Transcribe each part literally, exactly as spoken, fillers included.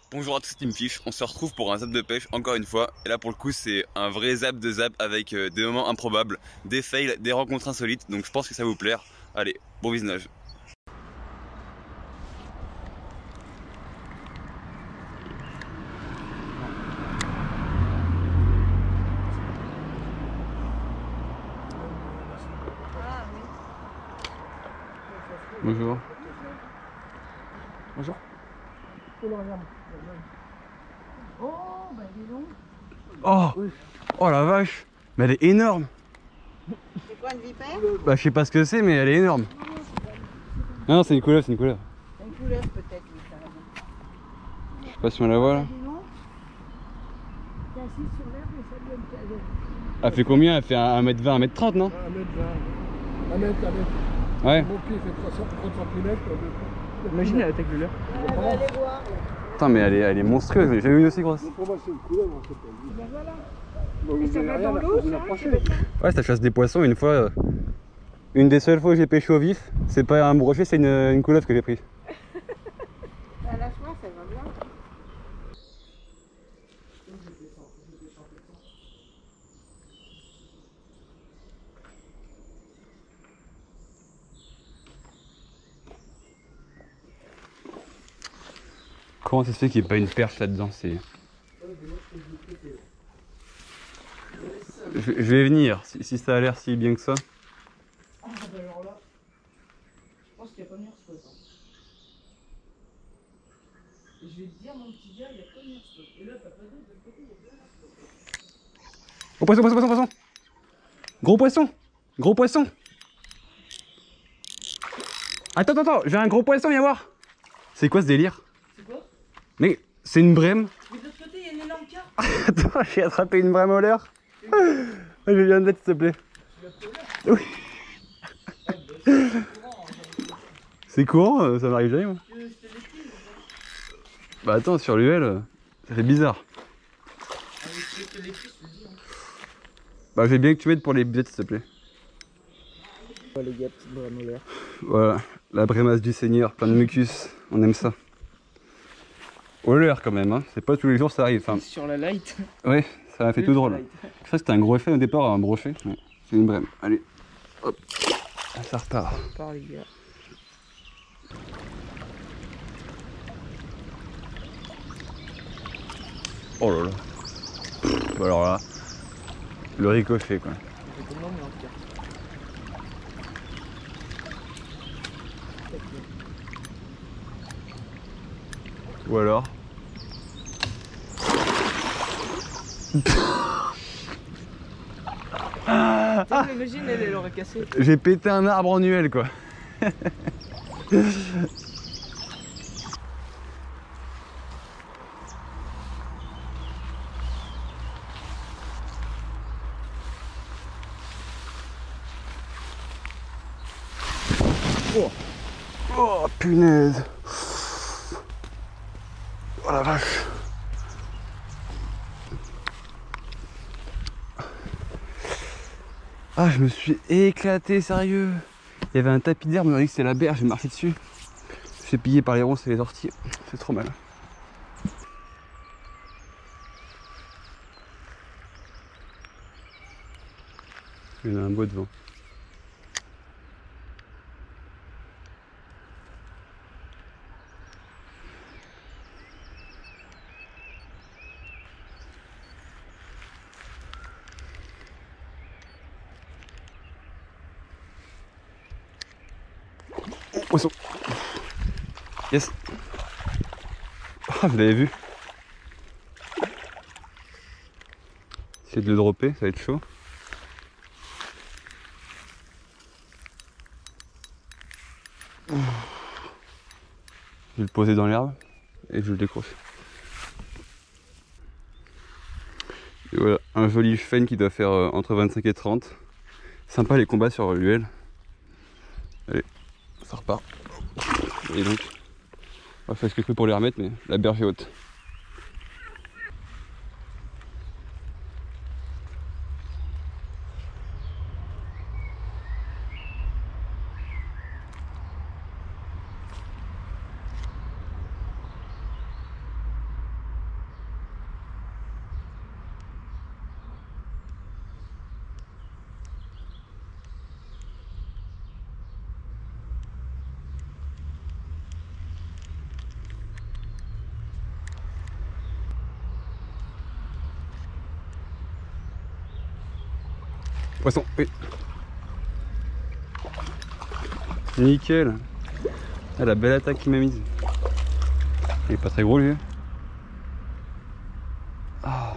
Bonjour à tous Team Fish, on se retrouve pour un zap de pêche encore une fois. Et là pour le coup c'est un vrai zap de zap avec euh, des moments improbables, des fails, des rencontres insolites. Donc je pense que ça va vous plaire. Allez, bon visionnage. Bonjour. Bonjour. Oh, bah dis donc. Oh, oh la vache. Mais elle est énorme. C'est quoi une vipère? Bah je sais pas ce que c'est mais elle est énorme. Non, non c'est une couleuvre, c'est une couleuvre. C'est une couleuvre peut-être, oui, ça va. Je sais pas si on la voit là. Dis donc. T'es assis sur l'herbe et ça vient de caler. Elle fait combien? Elle fait un mètre vingt, un mètre trente non? un mètre vingt. un mètre, un mètre. Ouais. Mon pied fait trente centimètres. Imagine la tête de l'air. On va aller voir. Putain mais elle est, elle est monstrueuse, j'ai jamais vu aussi grosse. Pour moi c'est une couleuvre en fait. Ben voilà. Bon, vous Et ça verrez va rien, dans là, l'eau, vous ça, approchez. Ouais, ça chasse des poissons une fois. euh, Une des seules fois où j'ai pêché au vif, c'est pas un brochet, c'est une, une couleuvre que j'ai pris. À la soie, ça va bien. Comment ça se fait qu'il n'y ait pas une perche là-dedans? C'est. Je, je vais venir, si, si ça a l'air si bien que ça. Ah, bah alors là, je pense qu'il n'y a pas de spot. Hein. Et je vais te dire, mon petit gars, il n'y a pas de spot. Et là, t'as pas d'autre, de l'autre côté, il y a deux spots. Oh, poisson, poisson, poisson, poisson! Gros poisson! Gros poisson! Attends, attends, attends, j'ai un gros poisson, viens voir! C'est quoi ce délire? C'est quoi? Mais c'est une brème! Mais de l'autre côté, il y a une énorme carpe. Attends, j'ai attrapé une brème au leurre! Je viens de mettre, s'il te plaît. Oui. C'est courant, ça m'arrive jamais moi. Bah attends, sur l'U L, ça fait bizarre. Bah j'ai bien que tu m'aides pour les bêtes s'il te plaît. Oh les gars, petite brème au l'air. Voilà, la brémasse du Seigneur, plein de mucus, on aime ça. Au leurre quand même, hein. C'est pas tous les jours ça arrive. Enfin, Sur la light. ouais, ça m'a fait tout drôle. Je crois que c'était un gros effet au départ, un brochet. Ouais, c'est une brème, allez, hop, ça repart. Par les gars. Oh là là. Pff, alors là, le ricochet quoi. C'est tellement mais en pire. Ou alors Ah, imagine, elle, elle aurait cassé. j'ai pété un arbre en U L quoi. Oh. Oh punaise. Oh la vache. Ah je me suis éclaté sérieux. Il y avait un tapis d'herbe, on m'a dit que c'est la berge, j'ai marché dessus. Je suis pillé par les ronces et les orties. C'est trop mal. Il y en a un beau devant. Poisson. Yes. Ah, vous l'avez vu. Essayez de le dropper, ça va être chaud. Je vais le poser dans l'herbe et je le décroche. Et voilà, un joli chêne qui doit faire euh, entre vingt-cinq et trente. Sympa les combats sur l'U L. Allez, ça repart. Et donc, on va faire ce que je peux pour les remettre, mais la berge est haute. Poisson, oui. Nickel. Ah, la belle attaque qu'il m'a mise. Il est pas très gros lui. Ah,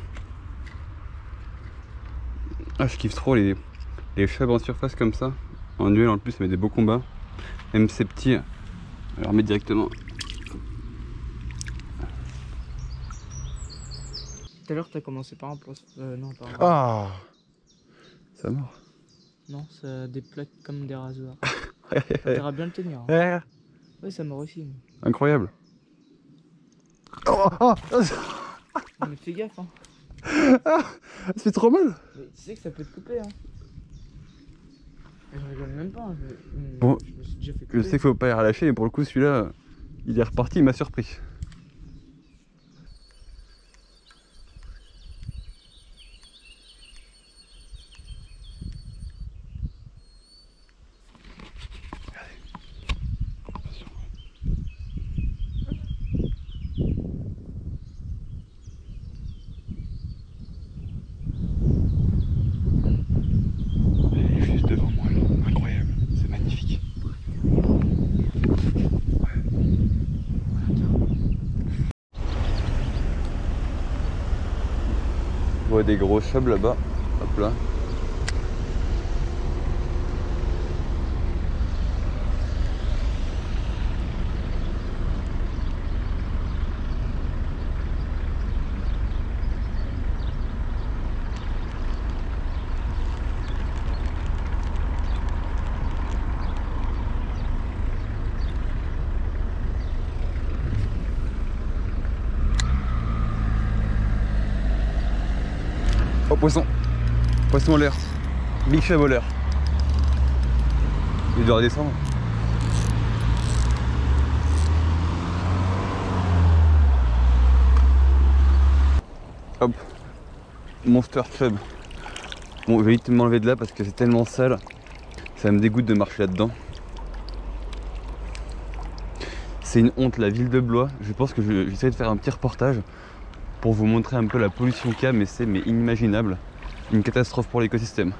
ah je kiffe trop les, les chèvres en surface comme ça. En duel en plus, ça met des beaux combats. Même ces petits, on va remettre directement. Tout à l'heure, t'as commencé par un poisson. Euh, non, par un. Ah, ça mord. Non, ça a des plaques comme des rasoirs. Ouais, On verra bien le tenir. Hein. ouais. Ouais, ça mord aussi. Incroyable. Oh, oh, oh, Mais fais gaffe, hein. ça fait trop mal. Mais tu sais que ça peut te couper, hein. Je rigole même pas. Hein. Je... Bon, je me suis déjà fait couper. je sais qu'il faut pas les relâcher, mais pour le coup, celui-là, il est reparti, il m'a surpris. On voit des gros chubs là-bas. Hop là. Oh, poisson. Poisson en l'air. Big chèvre en l'air. Il doit redescendre. Hop. Monster chub. Bon, je vais vite m'enlever de là parce que c'est tellement sale. Ça me dégoûte de marcher là-dedans. C'est une honte, la ville de Blois. Je pense que j'essaie de faire un petit reportage pour vous montrer un peu la pollution qu'il y a, mais c'est mais inimaginable. Une catastrophe pour l'écosystème.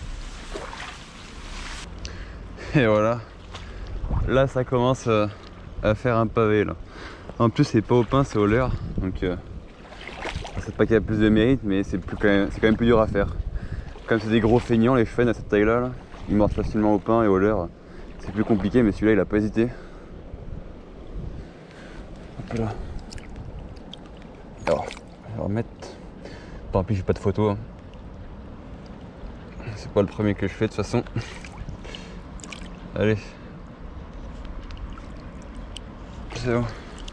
Et voilà. Là, ça commence à faire un pavé là. En plus, c'est pas au pain, c'est au leurre. Donc, euh, c'est pas qu'il y a plus de mérite, mais c'est quand, quand même plus dur à faire. Comme c'est des gros feignants, les chevens à cette taille-là, là, ils mordent facilement au pain et au leurre. C'est plus compliqué, mais celui-là, il a pas hésité. Hop là. Alors, je vais remettre. Tant pis, j'ai pas de photo. Hein. C'est pas le premier que je fais de toute façon. Allez. C'est bon.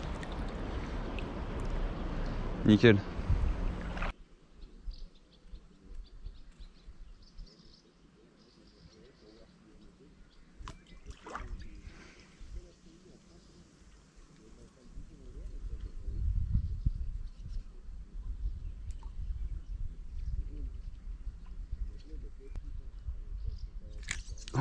Nickel. Oh,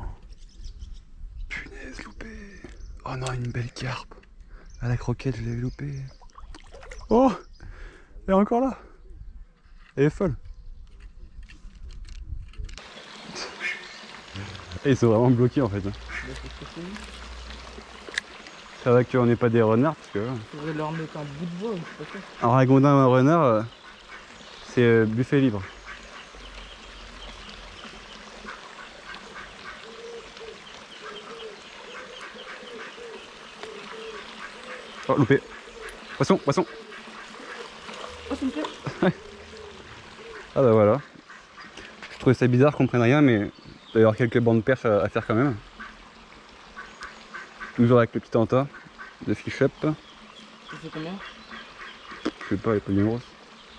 punaise, loupé. Oh non, une belle carpe. À la croquette, je l'avais loupé. Oh, elle est encore là. Elle est folle. Et ils sont vraiment bloqués en fait. Ça va qu'on n'ait pas des renards parce que. Il faudrait leur mettre un bout de bois, je sais pas. Un ragondin ou un renard, euh, c'est euh, buffet libre. Oh, loupé. Poisson, poisson. Oh, c'est une perche. Ah bah voilà. Je trouvais ça bizarre qu'on prenne rien, mais il doit y avoir quelques bancs de perches à, à faire quand même. Toujours avec le petit anta de fish up. Ça fait combien? Je sais pas, elle est pas bien grosse.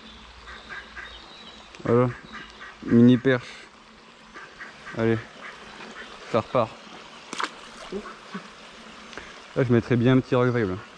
Voilà. Mini perche. Allez. Ça repart. Là je mettrais bien un petit revive là.